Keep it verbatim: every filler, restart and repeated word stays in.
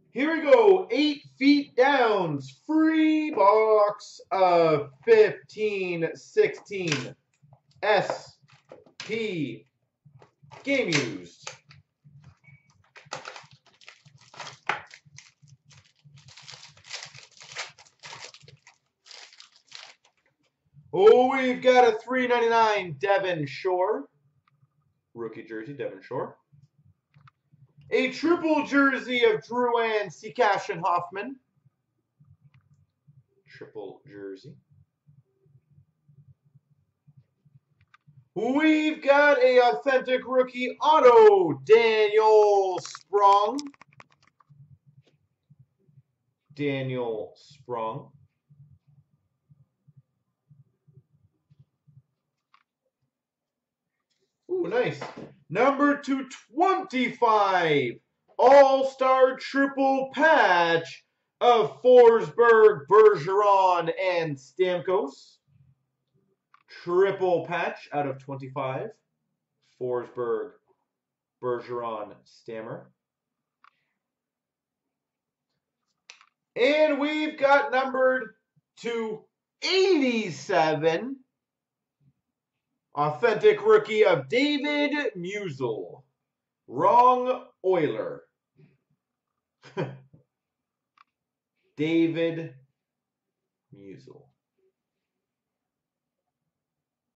Here we go. Eight Feet Down's free box of fifteen sixteen S P Game Used. Oh, we've got a three ninety-nine Devon Shore. Rookie jersey, Devon Shore. A triple jersey of Drouin, Seacash, and Hoffman. Triple jersey. We've got a authentic rookie auto, Daniel Sprong. Daniel Sprong. Ooh, nice. Number two twenty-five, All-Star Triple Patch of Forsberg, Bergeron, and Stamkos. Triple patch out of twenty-five. Forsberg, Bergeron, Stammer. And we've got numbered to eighty-seven. Authentic rookie of David Musel. Wrong Oiler. David Musel.